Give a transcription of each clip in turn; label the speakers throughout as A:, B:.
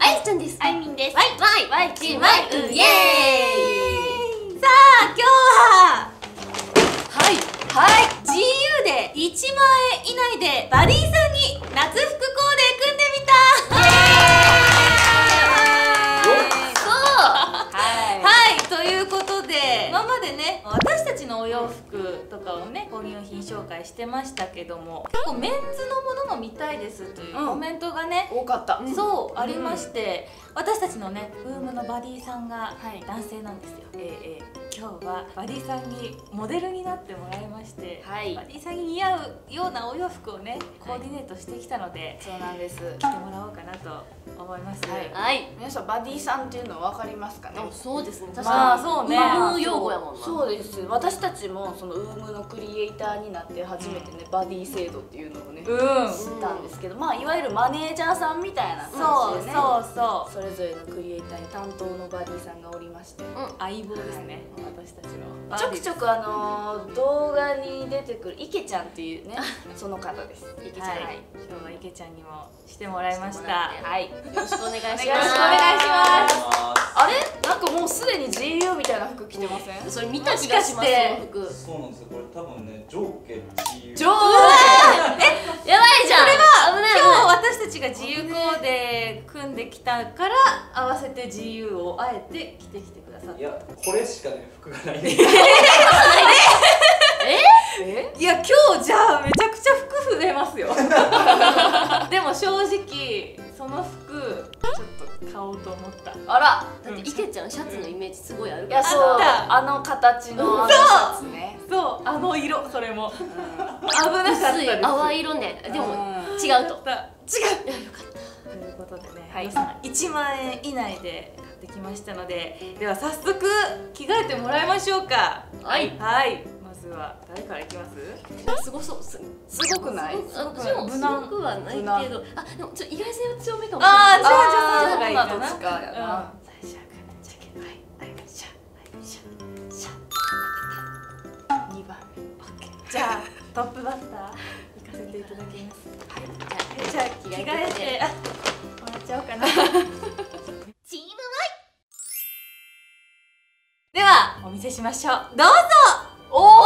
A: すちゃんです。
B: あいみんです。
A: ワイチームワイウイエーイ。さあ今日はGU で1万円以内でバディさんに夏服コーデ組んでみた。ということで今までね私たちのお洋服とかをね購入品紹介してましたけども、結構メンズのものも見たいですというコメントがね、
B: 多かった。
A: そうありまして、私たちのねウームのバディさんが男性なんですよ。今日はバディさんにモデルになってもらいまして、バディさんに似合うようなお洋服をねコーディネートしてきたので、
B: そうなんです。
A: 着てもらおうかなと思います。
B: 皆さんバディさんっていうの分かりますかね。
C: そうですね。
A: まあそうね。
C: ウーム用語やもんな。
B: そうです。私たちもそのウームのクリエイターになって初めてねバディ制度っていうのをね知ったんですけど、まあいわゆるマネージャーさんみたいな感じでね。それぞれのクリエイターに担当のバディさんがおりまして、
A: 相棒ですね。私たちの。
B: ちょくちょく動画に出てくるいけちゃんっていうねその方です。いけちゃん。
A: 今日はいけちゃんにもしてもらいました。
B: はい。よ
C: ろしくお願いします。
A: よろしくお願いします。
B: あれなんかもうすでに GU みたいな服着てません？
C: それ見た気がします。服。
D: そうなんですよ。これ多分ね上下自由。
C: やばいじゃん。
A: これは今日私たちが自由コーデ組んできたから合わせて GU をあえて着てきてくださった。
D: いやこれしかね服がない。
A: いや今日じゃあめちゃくちゃ服増えますよ。でも正直その服ちょっと買おうと思った。
B: あら、
C: だっていけちゃんシャツのイメージすごいある
B: いや
C: から。
B: そうあの形のシャツね。
A: そうあの色それも危なかったです。
C: 淡い色ね。でも違うと。
A: 違う。いやよかった。ということでね、皆さん1万円以内で買ってきましたので、では早速着替えてもらいましょうか。はい。まずは誰からいきます？
C: すごそう。す
B: ごくない？
C: 私もすごくはないけど、でも意外性は強めかもしれない。
A: じゃあその方がいいかな。
B: どっちかやな。
A: 最初はジャケット。シャ2番目。じゃあトップバッター行かせていただきます。じゃあ着替えてもらっちゃおうかな。チームワイ。ではお見せしましょう。どうぞ。
B: おお。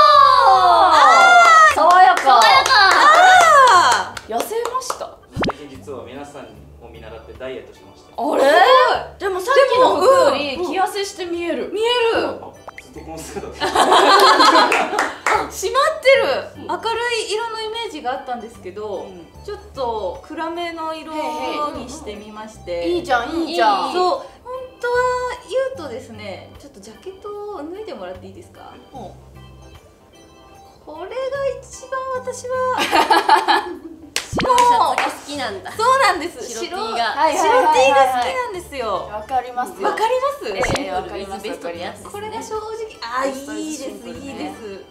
B: 爽やか。痩せました。
D: 最近実は皆さんを見習ってダイエットしました。
B: あれ？でもさっきの服より着痩せして見える。
D: ずっとこの姿。
A: 締まってる。明るい色のイメージがあったんですけど、ちょっと暗めの色にしてみまして。
B: いいじゃんいいじゃん。
A: そう本当は言うとですね、ちょっとジャケットを脱いでもらっていいですか？これが一番私は
C: 白いシャツが好きなんだ。
A: そうなんです。
C: 白 T が
A: 白 T が好きなんですよ。
B: わかりますよ。
A: わかります？
B: わかります。
C: ベストのやつ。
A: これが正直いいです。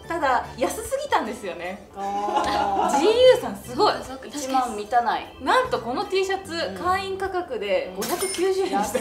A: ただ安すぎたんですよね。GU さんすごい。
B: 1万満たない。
A: なんとこの T シャツ会員価格で590円でした。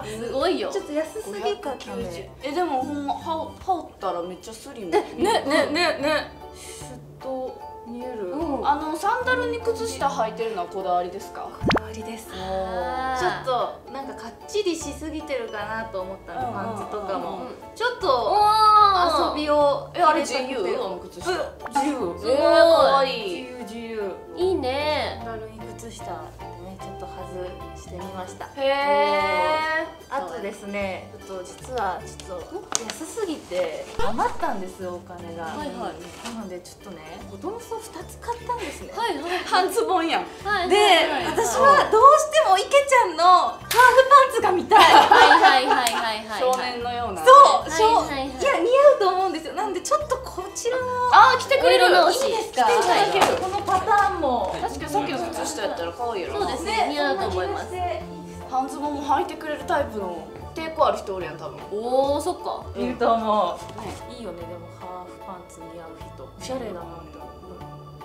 C: すごいよ。
A: ちょっと安すぎたため。
B: でもほんま羽織ったらめっちゃスリム。
A: ね。シュッと見える。
B: サンダルに靴下履いてるのはこだわりですか？
A: こだわりです。ちょっとなんかかっちりしすぎてるかなと思ったの、パンツとかもちょっと遊びを
B: あれ GU？ あの靴下
A: GU。
B: すごい可愛い。
A: GU。
C: いいね。
A: サンダルに靴下でねちょっと外してみました。
B: へえ。
A: あとですね、実はちょっと安すぎて余ったんですよお金が。なのでちょっとねボトムスを2つ買ったんですね。
B: 半ズボンやん。
A: で私はどうしてもいけちゃんのハーフパンツが見たい。
B: 少年のような。
A: そういや似合うと思うんですよ。なんでちょっとこちらの
B: 着てくれる。
A: いいですか？このパターンも
B: 確かにさっきの靴下やったら可愛いよな。
C: そうですね。似合うと思います。
B: 半ズボンも履いてくれるタイプの抵抗ある人おるやん多分。
C: おお、そっか。
A: いると思う。いいよねでもハーフパンツ似合う人。おしゃれだなって思う。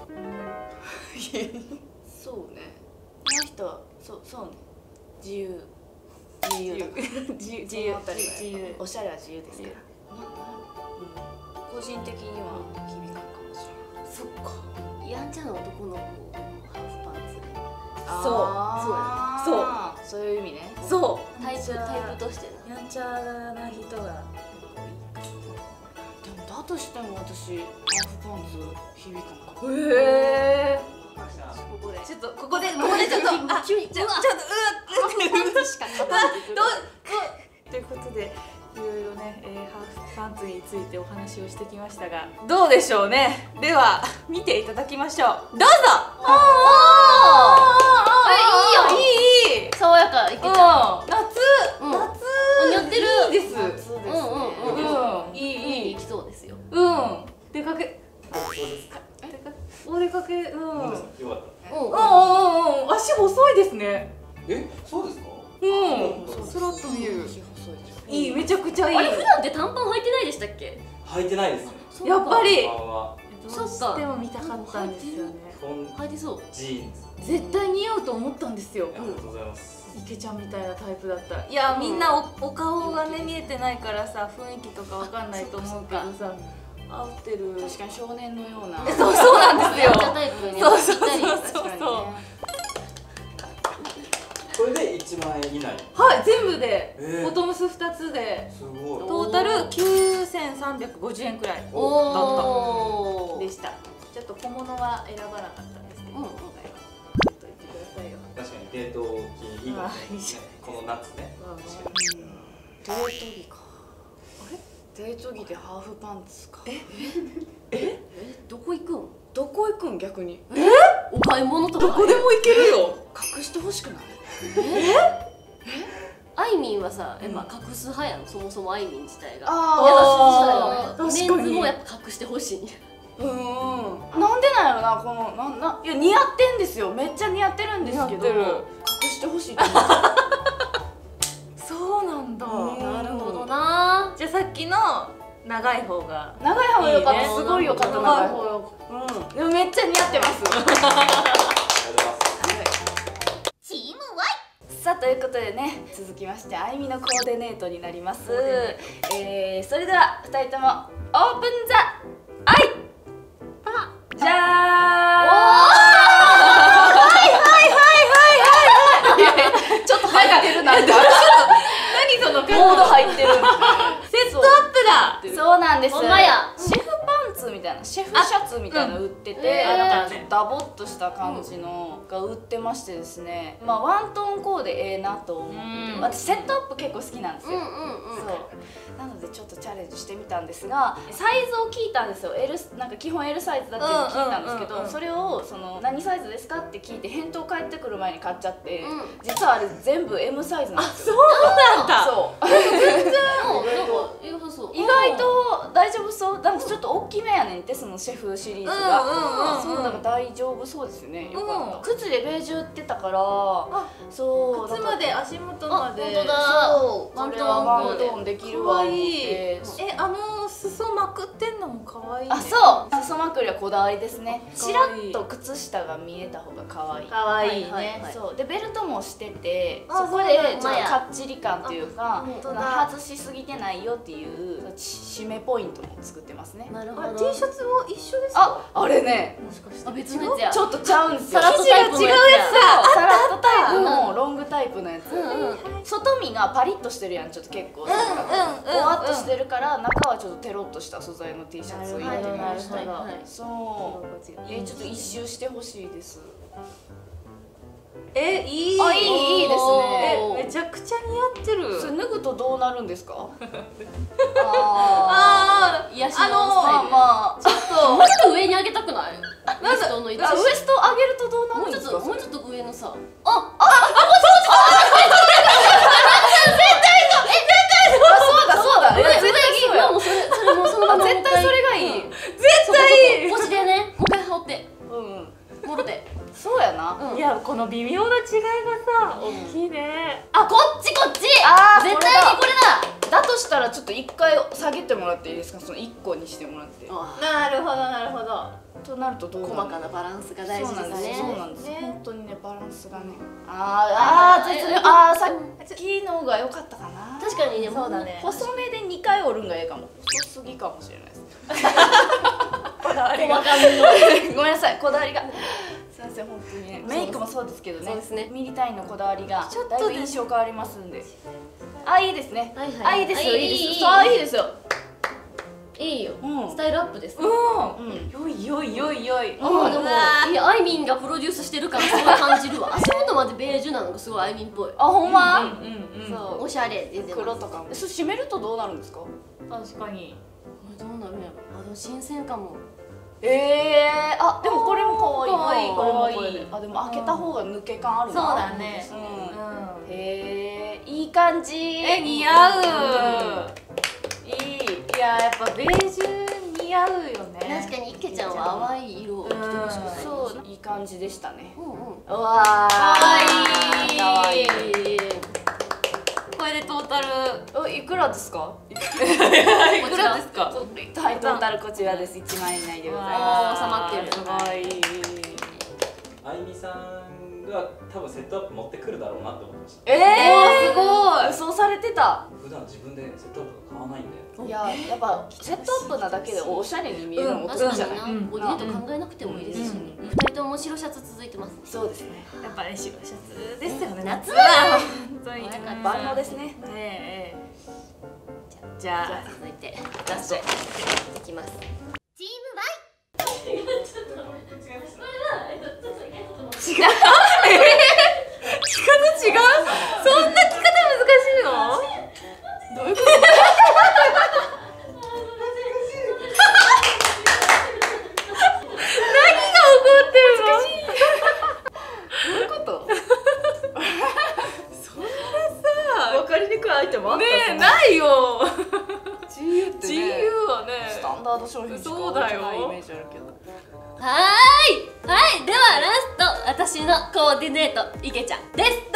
B: そうね。この人はそうね。自由だから自由。おしゃれは自由ですけど。個人的には響くかもしれない。
C: そっか。やんちゃな男の子ハーフパンツ。
A: そう
B: そういう意味ね。
A: そう
C: タイプとしてな。
A: やんちゃな人が
B: でもだとしても私ハーフパンツ響くのか。
A: へえ
C: ここで
A: ちょっとここでちょっと
C: 急に
A: ちょっと
C: ハーフパンツしか勝たない
A: ということでいろいろね、ハーフパンツについてお話をしてきましたがどうでしょうね。では見ていただきましょう。どうぞ。いい
C: 爽やかいけちゃう。
A: 夏
C: 似合ってる。
A: いいです。
B: 夏ですね。
A: いい
C: いきそうですよ。
A: 出かけ
D: そうですか。
A: お出かけ
D: よかった。
A: 足細いですね。
D: そうですか。
A: スラッと見える。いい、めちゃくちゃいい。
C: あれ普段って短パン履いてないでしたっけ？
D: 履いてないですね。
A: やっぱり
C: そっか。
A: でも見たかったんですよね。
C: 履いてそう。
D: ジーンズ。
A: 絶対似合うと思ったんですよ。
D: ありがとうございます。
A: 池ちゃんみたいなタイプだったら。いや、みんなお顔がね見えてないからさ、雰囲気とかわかんないと思うけどさ、合ってる。
B: 確かに少年のような。
A: そうなんですよ。
C: やんちゃタイプに
A: そう
C: ぴったり。
D: これで1万円以内。
A: はい、全部でボトムス2つで。
D: すごい。
A: トータル9350円くらいだったでした。ちょっと小物は選ばなかったんですけど、今回はちょっと言ってくださいよ。
D: 確かにデート着いいかもしれない。この夏ね。
B: デート着か。デート着でハーフパンツか。
C: どこ行くん？
B: どこ行くん逆に？
C: お買い物とか。
A: どこでも行けるよ。
B: 隠してほしくない？
C: あいみんはさ、やっぱ隠す派やん、そもそもあいみん自体が。
A: ああ、
C: メンズもやっぱ隠してほしい。
B: なんでなんやろな、このいや似合ってんですよ。めっちゃ似合ってるんですけど、隠してほしいと思う。
A: そうなんだ。
C: なるほどな。
A: じゃあさっきの長い方が
B: 長い方が良かった。
A: いいね
B: すごい良かった。長い方よ。でもめっちゃ似合ってます。
D: ありがとうございます。
B: さあということでね、続きましてあいみのコーデネートになります。それでは2人ともオープンザアイ。じゃーん。はいちょっと入ってるな。何
A: その
B: モード入ってる。
A: セットアップだ。
B: そうなんです。
C: ほんまや。
B: シェフパンツみたいな、シェフシャツみたいなの売ってて、なんかダボっとした感じのが売ってましてですね、まあワントーンコーデええなと思って、私セットアップ結構好きなんですよ。そうなのでちょっとチャレンジしてみたんですが、サイズを聞いたんですよ。なんか基本 L サイズだっていうのを聞いたんですけど、それを何サイズですかって聞いて返答返ってくる前に買っちゃって、実はあれ全部 M サイズなんですよ。
A: そうなんだ。
B: そう意外と大丈夫そう。なんかちょっと大きめやねんって、そのシェフシリーズが。そうだから大丈夫そうですよね。よかった。靴でベージュ売ってたから、そう。
A: 靴まで足元まで。
C: 本当だ。
B: そう。これはワントーンできるわ。
A: 裾まくってんのも可愛い。
B: あ、そう。裾まくりはこだわりですね。ちらっと靴下が見えた方が可愛い。
A: 可愛いね。
B: そう。でベルトもしてて、そこでちょっとかっちり感っていうか、外しすぎてないよっていう締めポイントも作ってますね。
C: なるほど。
A: T シャツも一緒ですか？
B: あれね、
A: もしかして
C: 別のやつや。
B: ちょっとちゃうんですよ。
C: サラッとタイプのやつや。
B: サラッとタイプのロングタイプのやつ。外身がパリッとしてるやん、ちょっと結構ぼわっとしてるから、中はちょっとテロッとした素材の T シャツを入れてみました。そう。ちょっと一周してほしいです。
A: いい。
B: あ、いいですね。
A: めちゃくちゃ似合ってる。
B: それ脱ぐとどうなるんですか？
C: 癒しのスタイル。
B: まあちょっと
C: もうちょっと上に上げたくない？ウエストの位置。
B: ウエスト上げるとどうなるんですか？
C: もうちょっと上のさ。
B: そうだ。絶対そうや。
C: それもそのまま
B: 絶対それがいい。
A: 絶対いい。
C: 腰でね、もう一回羽織って。もろて。
B: そうやな。
A: いや、この微妙な違いがさ、大きいね。
C: あ、こっち。絶対にこれだ。
B: だとしたらちょっと一回下げてもらっていいですか？その1個にしてもらって。
A: なるほどなるほど。
B: となるとどうなる？
C: 細かなバランスが大事ですね。
B: そうなんです。本当にね、バランスがね。さっきのが良かったかな。
C: 確かにね、
A: そうだね。
B: 細めで2回折るんがええかも。細すぎかもしれないです。
A: こだわりが。
B: ごめんなさい、こだわりが。すいません。 せん本当にね。メイクもそうですけどね。
C: そうですね。
B: ミリ単位のこだわりがだいぶ印象変わりますんで。あ、いいですね。あ、いいですよ、いいですよ。あ、いいですよ。
C: いいよ。スタイルアップです。
A: よいよいよいよい。
C: でもいや、あいみんがプロデュースしてるからすごい感じるわ。足元までベージュなのがすごいあいみんっぽい。
B: あ、ほんま。
C: そう、おしゃれで
B: 黒とかも。それ締めるとどうなるんですか？
A: 確かに。
C: どうなるんやろ。あ、でも新鮮かも。
B: あ、でもこれも可愛い。
A: 可愛い。
B: あ、でも開けた方が抜け感あるな。
A: そうだね。
B: へえ、いい感じ。
A: 似合う。いや、やっぱベージュ似合うよね。
C: 確かに池ちゃんは淡い色を着てほしくない。
B: そう、いい感じでしたね。
C: う
B: わー、
A: 可愛い。これでトータル
B: いくらですか？
A: いくらですか？
B: はい、トータルこちらです。1万円以内でございます。
C: 収まってる。
B: すごい。
D: あいみさんが多分セットアップ持ってくるだろうなって思ってました。
B: すごい。予想されてた。
D: 普段自分でセットアップ買わないんで。
B: いや、やっぱセットアップなだけでおしゃれに見えるのも得じゃない。
C: ボディネット考えなくてもいいですし、2人とも白シャツ続いてます。
B: そうですね。
A: やっぱね、白シャツですよね。
C: 夏
A: は本当に
B: 万能ですね。
A: じゃあ
C: 続いてラストいきます。チーム Y。違う。
A: 着方違う？そんな着方難しいの？どういうこと？ねえ、ないよ。
B: GU ってね、
A: GU はね、
B: スタンダード商品しか置いてないイメージあるけど。
C: はい、ではラスト、私のコーディネート、いけちゃんです。どうぞ。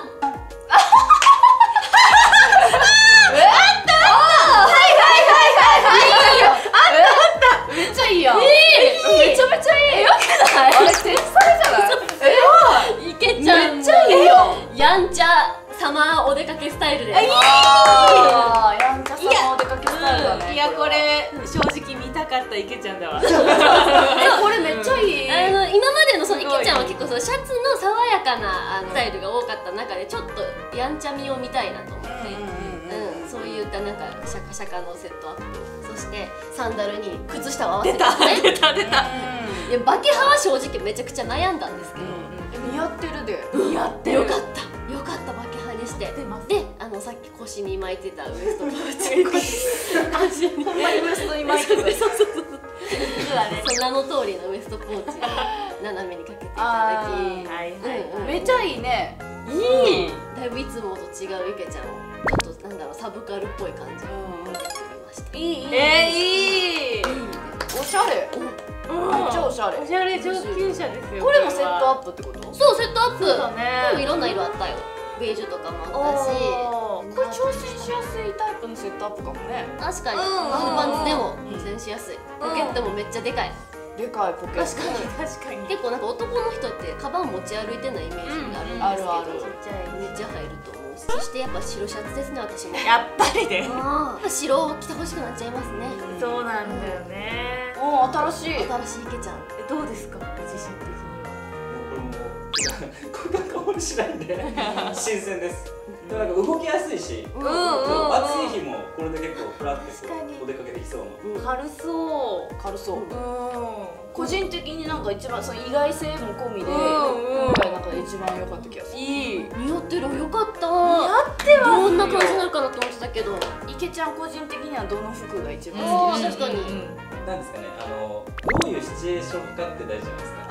B: めっちゃいいやん。めちゃめちゃいい。よくない？あれ天才じゃない？
C: いけちゃん
B: めっちゃいいよ。
C: やんちゃサマーお出かけスタイルで。
B: やんちゃサマーお出かけスタイルだね。
A: いや、これ正直見たかったいけちゃんだわ。
B: これめっちゃいい。
C: 今までのそのいけちゃんは結構そのシャツの爽やかなスタイルが多かった中でちょっとやんちゃみを見たいなと思って、そういったなんかシャカシャカのセットアップ、そしてサンダルに靴下を合わせてね。
A: 出た。
C: いや、バケハは正直めちゃくちゃ悩んだんですけど、
B: 似合ってるで。
C: 似合ってよかったバケハにして。で、さっき腰に巻いてたウエストポーチ、足に
B: ほんまにウエストに巻いてた。
C: そう名の通りのウエストポーチ斜めにかけていただき、
B: めっちゃいいね。
A: いい。
C: だいぶいつもと違ういけちゃんをちょっとなんだろう、サブカルっぽい感じにやってみました。
A: いい。
B: おしゃれ。めっちゃおしゃれ。
A: おしゃれ上級者ですよ。
B: これもセットアップってこと？
C: そう、セットアップ。
A: そうだね。
C: これもいろんな色あったよ。ベージュとかもあったし、
B: これ挑戦しやすいタイプのセットアップかもね。
C: 確かにハーフパンツでも挑戦しやすい。ポケットもめっちゃでかい。
B: でかいポケット。
A: 確かに。
C: 結構なんか男の人ってカバン持ち歩いてないイメージがあるんですけど、めっちゃ入ると思うし、そしてやっぱ白シャツですね、私も。
A: やっぱりね。
C: 白を着てほしくなっちゃいますね。
A: そうなんだよね。
B: おお、新しい。
C: 新しいいけちゃん。
A: どうですか、ご自身的には？
D: これもこんな香りしないんで新鮮です。でもなんか動きやすいし、暑い日もこれで結構フラッてお出かけできそうな。
A: 軽そう。
B: 軽そう。個人的になんか一番その意外性も込みで今回なんか一番良かった気がする。
A: いい。
C: 似合ってる、よかった。
A: 似合っては
C: どんな感じになるかなと思ってたけど、
B: いけちゃん個人的にはどの服が一番好きですか？
C: 確かに。
D: なんですかね、どういうシチュエーションかって大事じゃないですか。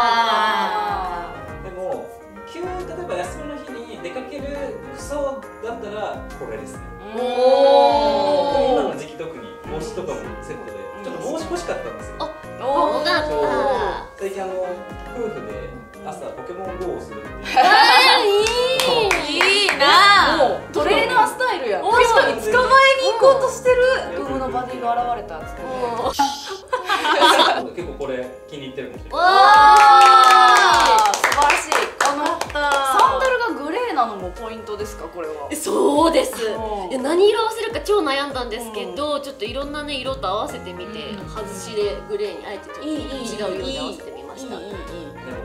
D: でも例えば休みの日に出かける服装だったらこれですね。今の時期特に帽子とかもセットでちょっと帽子欲しかったんですよ。
C: よかった。
D: 最近夫婦で朝ポケモン GO をするっていう。
A: いいな。
B: もうトレーナースタイルやん。
A: 確かに捕まえに行こうとしてる。
B: ウムのバディが現れたっつって。
D: 結構これ気に入ってるかもしれない。
B: わあ、素晴らしい。サンダルがグレーなのもポイントですか、これは？
C: そうです。いや、何色合わせるか超悩んだんですけど、ちょっといろんなね色と合わせてみて、外しでグレーにあえてちょっと違う色で合わせてみました。
D: でもあ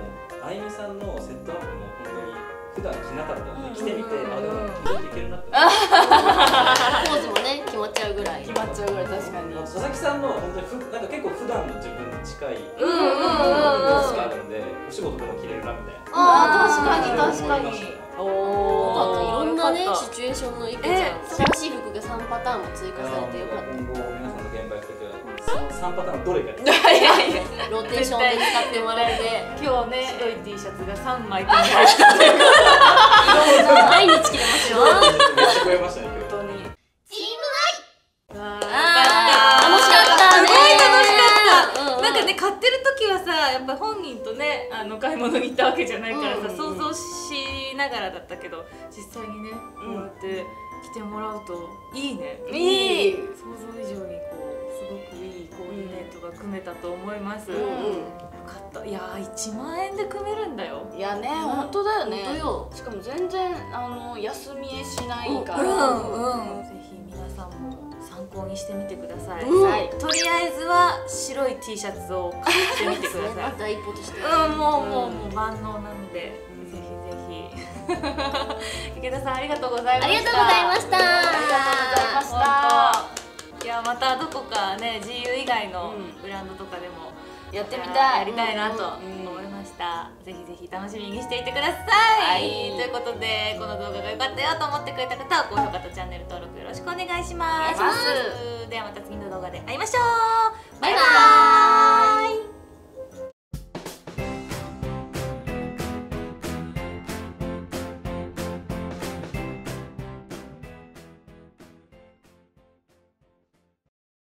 D: あゆみさんのセットアップも本当に普段着なかったので着てみて、あ、でも着ていけるなって。ポ
C: ーズもね決まっちゃうぐらい。
B: 決まっちゃうぐらい確かに。
D: 佐々木さんのは本当になんか結構普段の自分に近い様子があるんで、お仕事でも着れるなみたいな。
A: ああ、確かに確かに。
C: あといろんなねシチュエーションのいけちゃう。新しい服が3パターンも追加されてよかった。
D: 今後皆さんの現場行くときは3パターンどれかで
C: ローテーションで使ってもらって。
A: 今日ね白い T シャツが3枚手に入ったというか
C: 毎日着れますよ。
D: めっちゃ増えましたね今日。
B: 本当に。
C: チーム
A: 楽しか
C: ったね。
A: すごい楽しかった。なんかね買ってる時はさやっぱ本人とね買い物に行ったわけじゃないからさ想像しながらだったけど実際にねこうやって着てもらうといいね。
B: いい。
A: 想像以上にこうすごくいいコーディネートが組めたと思います。よかった。いやー1万円で組めるんだよ。
B: いやね本当だよね。
C: 本当よ。
B: しかも全然休みえしないから。
A: ぜひ皆さんも参考にしてみてください。
B: と
A: りあえずは白い T シャツを買ってみてください。
C: 第一歩として。
A: もう万能なので、ぜひぜひ。池田さんありがとうございました。
C: ありがとうございました。
B: ありがとうございました。
A: いやまたどこかね GU 以外のブランドとかでも
B: やってみたい。
A: やりたいなと思いました。ぜひぜひ楽しみにしていてください。ということでこの動画が良かったよと思ってくれた方は高評価とチャンネル登録よろしくお願いします。ではまた次の動画で会いましょう。バイバイ。